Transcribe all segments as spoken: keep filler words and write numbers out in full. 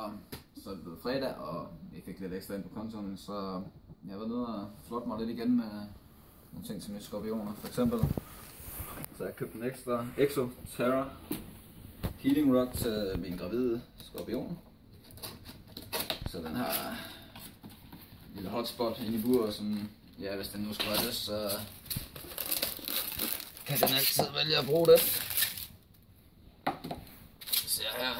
så er det blevet fredag, og jeg fik lidt ekstra ind på kontoen, så jeg har været nede og flotte mig lidt igen med nogle ting som skorpioner, for eksempel. Så jeg købte en ekstra Exo Terra Healing Rod til min gravide skorpion. Så den har en lille hotspot inde i buret, som, ja, hvis den nu skal være det, så kan den altid vælge at bruge det. Se her.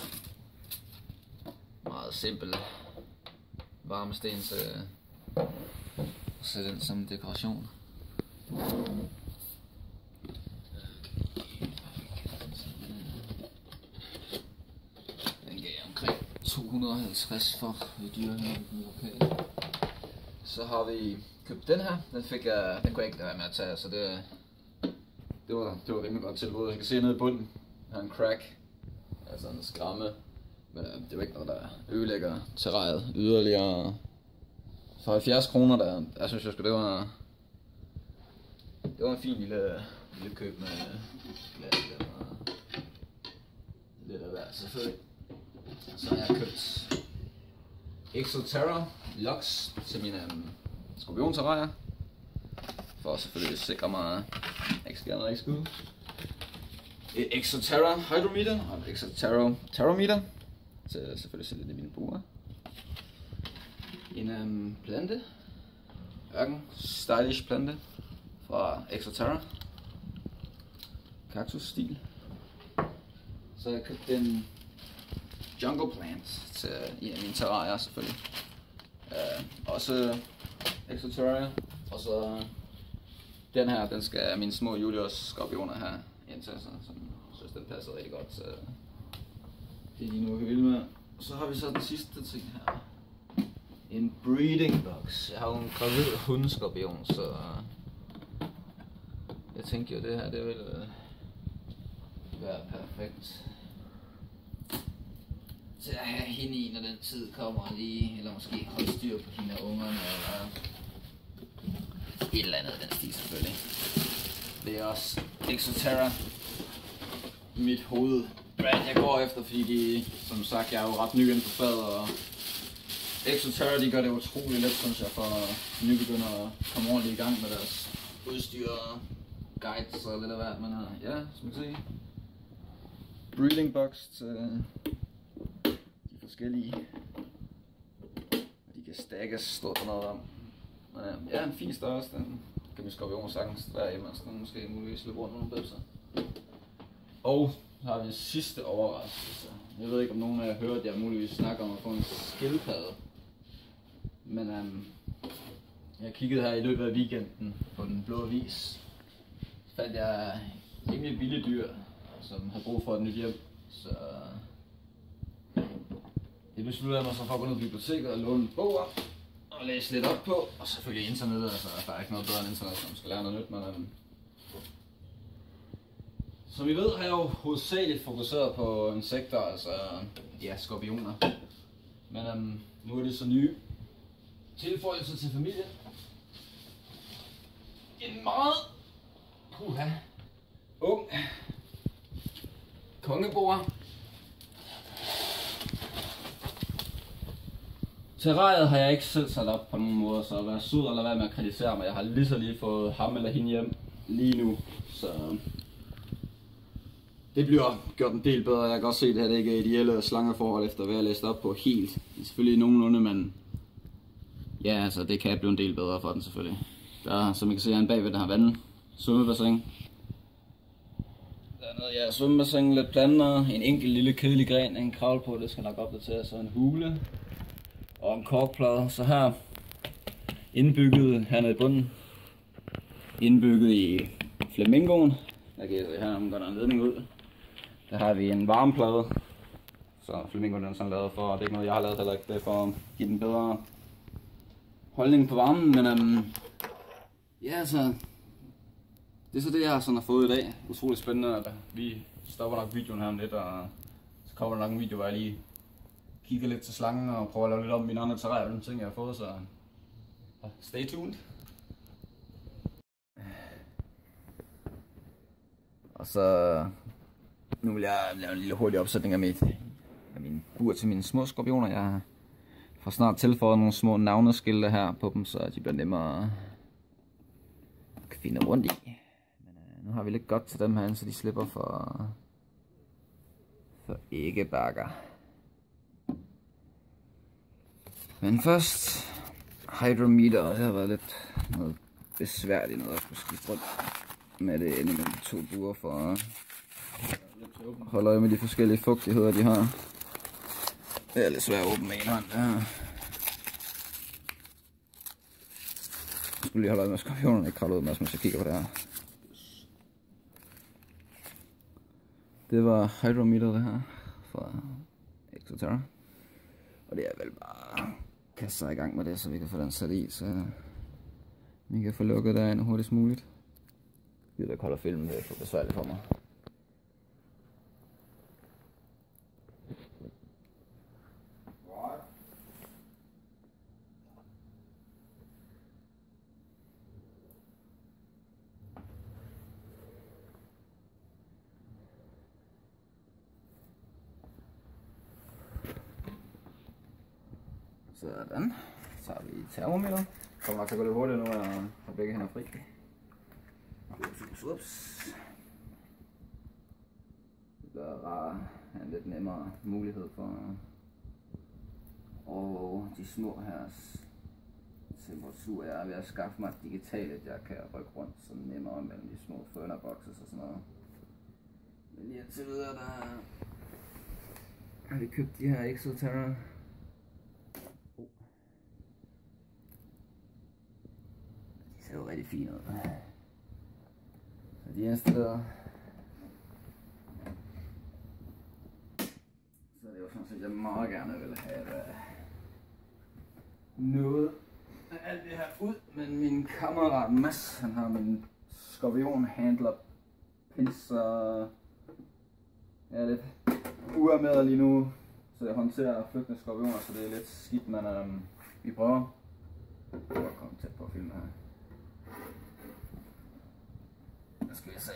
Meget simpel varmesten til at sætte den som dekoration. Den gav omkring to hundrede og halvtreds for dyre her i den lokale. Så har vi købt den her. Den fik jeg, den kunne jeg ikke lade være med at tage, så det, det var, det var rimelig godt tilbud. Jeg kan se nede i bunden, der er en crack, altså en skramme. Men øh, det er jo ikke noget, der ødelægger terræet yderligere. For halvfjerds kroner, der, jeg synes jeg sgu, det var, det var en fin lille, lille køb med glas og lidt af hver selvfølgelig. Så har jeg købt Exo Terra Lux til mine um, skorpionterrarier. For at selvfølgelig sikre mig, at jeg ikke skal noget skud. Et Exo Terra Hydrometer og et Exo Terra Terrometer. Så selvfølgelig sætte det i mine buer. En um, plante. Ørken stylish plante fra Exo Terra. Cactus stil. Så jeg købte en jungle plant til en af mine terrarier selvfølgelig. Uh, også Exo Terra. Og så den her, den skal mine små Julius skorpioner have indtil, så jeg synes den passer rigtig godt til det de nu kan vilde med. Så har vi så den sidste ting her. En breeding box. Jeg har jo en gravid hundeskorpion, så jeg tænker jo det her, det vil være perfekt til at have hende i, når den tid kommer lige, eller måske holde styr på hende og ungerne, eller et eller andet af den stil selvfølgelig. Det er også Exo Terra mit hoved brand jeg går efter, fordi de, som sagt, jeg er jo ret ny inden for faget, og Exo Terra, de gør det utroligt let, synes jeg, for nybegyndere at komme ordentligt i gang med deres udstyr, guides og lidt af hvert, men ja, som I kan se, breeding box til de forskellige, de kan stakkes, stort der noget om. Men ja, en fin størrelse, den kan vi skorpion sagtens være hjemme, så den måske muligvis løbe rundt med nogle bøbser. Og så har vi en sidste overraskelse. Jeg ved ikke om nogen af jer har hørt, at jeg muligvis snakker om at få en skildpadde. Men um, jeg kiggede her i løbet af weekenden på Den Blå Avis. Så fandt jeg rimelig billige dyr, som havde brug for et nyt hjem. Så det besluttede jeg mig så for at gå ned på biblioteket og låne en bog op og læse lidt op på. Og selvfølgelig internettet, altså der er ikke noget bedre end internet, når man skal lære noget nyt. Men, um, som I ved, har jeg jo hovedsageligt fokuseret på insekter, altså ja, skorpioner. Men um, nu er det så nye tilføjelser til familien. En meget puha, ung kongeboer. Terrariet har jeg ikke selv sat op på nogen måde, så vær sød eller vær med at kritisere mig. Jeg har lige så lige fået ham eller hende hjem lige nu, så det bliver gjort en del bedre. Jeg kan også se, at det her det ikke er ideelle slangeforhold efter hvad jeg læst op på helt. Det er selvfølgelig nogenlunde, men ja, altså det kan blive en del bedre for den selvfølgelig. Der, som I kan se, er en bagved, der har vandet, svømmebassin. Der er noget, ja, svømmebassin, lidt planter, en enkelt lille kedelig gren, en kravl på, det skal nok opdatere, så en hule og en korkplade. Så her indbygget hernede i bunden, indbygget i flamingoen. Der kan jeg se her, om der er en ledning ud. Der har vi en varmeplade, så flamingoen er sådan lavet for, og det er ikke noget jeg har lavet heller ikke, det er for at give den bedre holdning på varmen, men um, ja altså, det er så det jeg har sådan har fået i dag. Utroligt spændende, at vi stopper nok videoen her om lidt, og så kommer der nok en video, hvor jeg lige kigger lidt til slangen og prøver at lave lidt om mine andre terrarier og den ting jeg har fået, så stay tuned. Og så nu vil jeg lave en lille hurtig opsætning af mit af min bur til mine små skorpioner. Jeg får snart tilføjet nogle små navneskilte her på dem, så de bliver nemmere at finde rundt i. Men øh, nu har vi lidt godt til dem her, så de slipper for, for æggebakker. Men først hydrometer, det har været lidt noget besværligt noget at skulle skifte rundt med det inde mellem de to buer for at holde øje med de forskellige fugtigheder de har. Det er lidt svært at åbne med en hånd. Ja. Jeg skulle lige holde øje med skorpionerne, ikke kravle ud med, mens jeg kigger på det her. Det var hydrometer det her fra Exoterra. Og det er vel bare at kaste sig i gang med det, så vi kan få den sat i, så vi kan få lukket derinde hurtigst muligt. Jeg ved ikke holde filmen, det er for besværligt for mig. Sådan. Så har vi termometer. Kommer nok til at gå lidt hurtigt nu, når jeg har begge hænder fri. Ups. Det bliver bare en lidt nemmere mulighed for og de små her temperatur. Jeg er ved at skaffe mig et digitalt, at jeg kan rykke rundt sådan nemmere mellem de små furnaboxes og sådan noget. Men lige indtil videre, der har vi købt de her Exoterra. De ser jo rigtig fine ud. Så de eneste der, så er det jo sådan set, jeg meget gerne vil have uh, noget af alt det her ud, men min kammerat Mads, han har min skorpion handler pins, så jeg er lidt uarmeret lige nu, så jeg håndterer flygtende skorpioner, så det er lidt skidt, men um, vi prøver. Jeg prøver at komme tæt på at filme her. Der skal jeg se.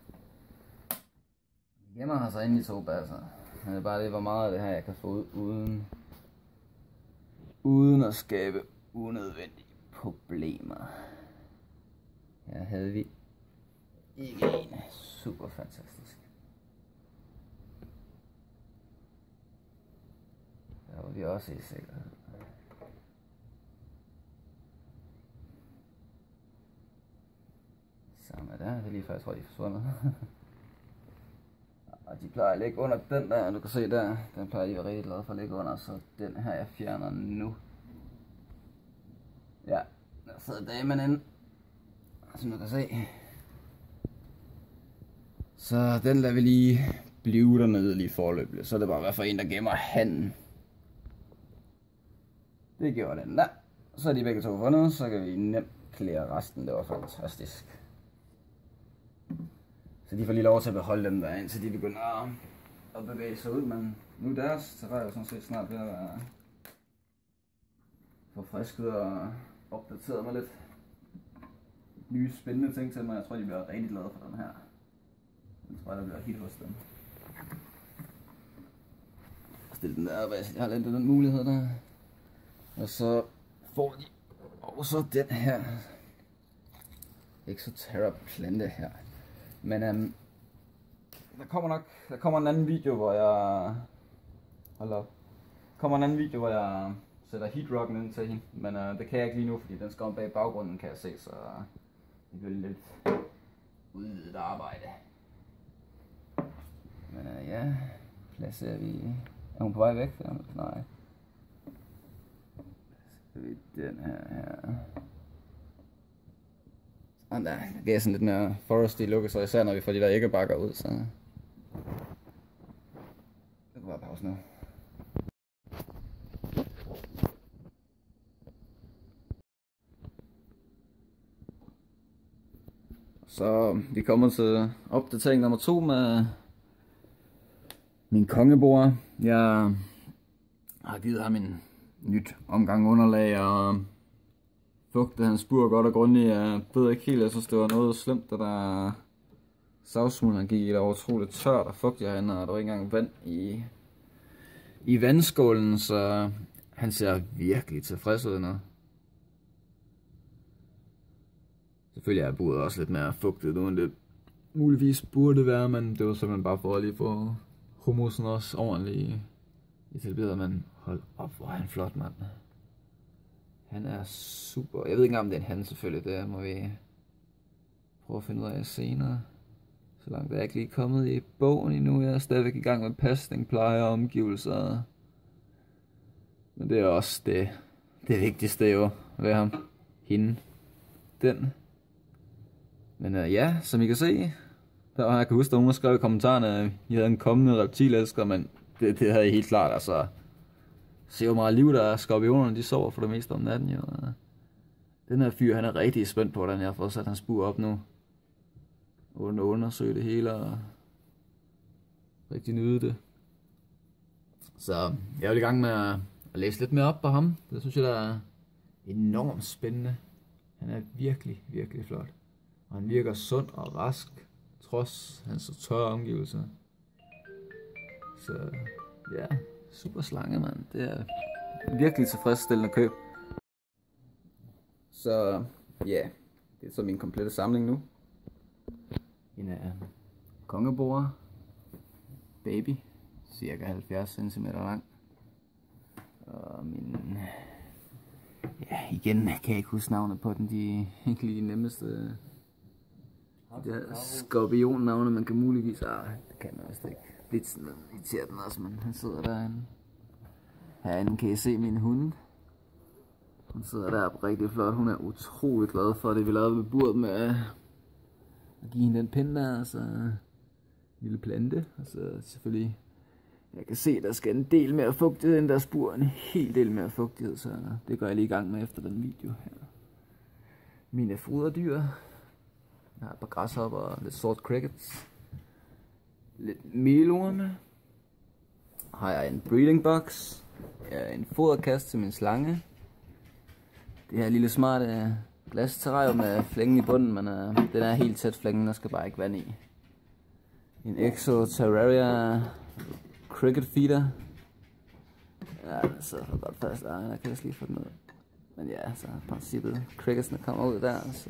Jeg gemmer her så inde i to basser. Men det er bare det, hvor meget af det her jeg kan få ud uden, uden at skabe unødvendige problemer. Her havde vi ikke en. Super fantastisk. Der var vi også i sikkerhed. Samme der, det er lige før jeg tror de er forsvundet. Og de plejer at ligge under den der, du kan se der, den plejer de at være rigtig glade for at ligge under, så den her jeg fjerner nu. Ja, der sidder damen inde, som du kan se. Så den lader vi lige blive dernede lige forløbigt, så er det bare hvad for en der gemmer handen. Det gjorde den der. Så er de begge to fundet, så kan vi nemt klære resten, det var fantastisk. Så de får lige lov til at beholde dem der, indtil de begynder at bevæge sig ud, men nu er deres terræn sådan set snart ved at være forfrisket og opdateret med lidt nye spændende ting til mig. Jeg tror de bliver rigtig glade for den her. Jeg tror der bliver hit hos dem. Stil den der, jeg har lidt den mulighed der. Og så får de også den her Exoterra plante her. Men um, der kommer nok, der kommer en anden video, hvor jeg, hold op, der kommer en anden video, hvor jeg sætter heatrocken ind til hende, men uh, det kan jeg ikke lige nu, fordi den skal om bag baggrunden, kan jeg se, så det bliver lidt udvidet arbejde. Men uh, ja, placerer vi, er hun på vej væk? Nej. Placerer vi den her her. Sådan der, det er sådan lidt mere foresty look, så især når vi får de der æggebakker ud, så det kan bare pause nu. Så vi kommer til opdatering nummer to med min kongebord. Jeg har givet ham en nyt omgang underlag og fugtede hans bur godt og grundigt. Jeg ved ikke helt, jeg synes det var noget slemt, da der savsmuld han gik i. Der var utroligt tørt og fugtigt herinde, og der var ikke engang vand i, i vandskålen, så han ser virkelig tilfreds ud nu. Selvfølgelig er buret også lidt mere fugtet nu, end det muligvis burde være, men det var simpelthen bare for at lige få humusen også ordentligt etableret, men hold op, hvor er han flot, mand. Han er super. Jeg ved ikke engang, om det er en han selvfølgelig, det må vi prøve at finde ud af senere. Så langt er jeg ikke lige kommet i bogen endnu, jeg er stadigvæk i gang med pasning, pleje og omgivelser. Men det er også det, det vigtigste jo, ved ham, hende, den. Men uh, ja, som I kan se, der har jeg kan huske, at nogen har skrevet i kommentarerne, at I havde en kommende reptilelsker, men det, det havde I helt klart, altså. Se hvor meget liv der er, skorpionerne de sover for det meste om natten jo. Den her fyr, han er rigtig spændt på, hvordan jeg har fået sat hans bur op nu. Og undersøge det hele og rigtig nyde det. Så jeg er i gang med at læse lidt mere op på ham. Det synes jeg, der er enormt spændende. Han er virkelig, virkelig flot. Og han virker sund og rask, trods hans så tørre omgivelser. Så ja, super slange, mand. Det er virkelig tilfredsstillende køb. Så ja, det er så min komplette samling nu. En af kongeboer, baby, cirka halvfjerds centimeter lang. Og min, ja igen, kan jeg ikke huske navnet på den, de er ikke lige de nemmeste. De der skorpionnavne, man kan muligvis, ah, det kan man vist ikke. Blitzen irriterer den også, men han sidder derinde. Herinde kan I se min hund. Hun sidder deroppe rigtig flot, hun er utrolig glad for det, vi lavede ved buret med at give hende den pinde der, altså en lille plante, altså selvfølgelig, jeg kan se, der skal en del mere fugtighed end der spur, en hel del mere fugtighed, så det går jeg lige i gang med efter den video her. Mine foderdyr, jeg har et par græshopper og lidt sort crickets, lidt melorme, har jeg en breeding box, en foderkast til min slange, det her lille smarte glasterrarium med flængen i bunden, men uh, den er helt tæt flængen, der skal bare ikke vand i. En Exo Terraria Cricket Feeder. Ja, den sidder for godt fast, ja, jeg kan lige få den ud. Men ja, så i princippet, cricketsene kommer ud der, så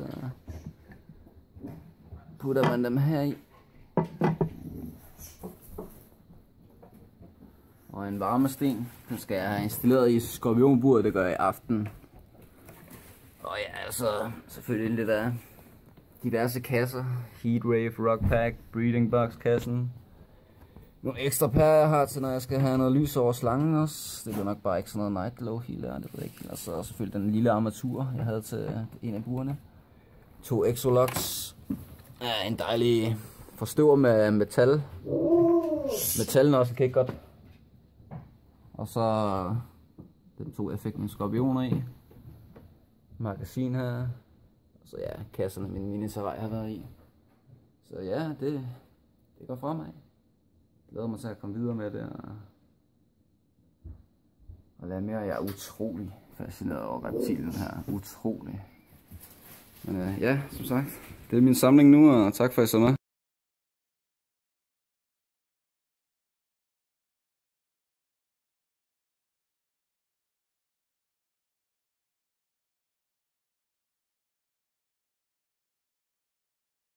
putter man dem her i. Og en varmesten, den skal jeg have installeret i skorpionburet, det gør jeg i aften. Og ja, altså selvfølgelig lidt af diverse kasser. Heatwave, Rockpack, Breeding Box kassen. Nogle ekstra pærer jeg har til, når jeg skal have noget lys over slangen også. Det bliver nok bare ikke sådan noget night glow healer, det ved jeg ikke. Og så selvfølgelig den lille armatur, jeg havde til en af burene. To Exolux. Ja, en dejlig forstøver med metal. Metallen også kan ikke godt. Og så den to jeg fik mine skorpioner i. Magasin her. Og så ja, kasserne min mini-terrarie har været i. Så ja, det, det går fremad. Jeg glæder mig til at komme videre med det. Og, og lade mere. Jeg er utrolig fascineret over reptilen her. Utrolig. Men øh, ja, som sagt, det er min samling nu, og tak for at I så med.